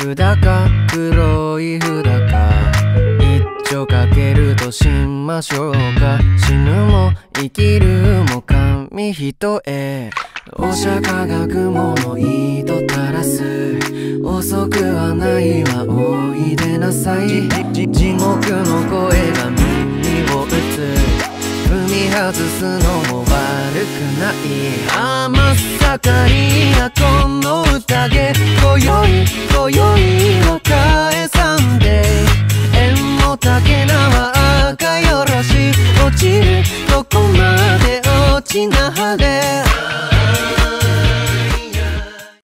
札か黒い札か一丁かけるとしましょうか。死ぬも生きるも紙一重、お釈迦が雲の糸垂らす。遅くはないわおいでなさい。地獄の声が耳を打つ。踏み外すのも悪くない。真っ盛りなこの宴、今宵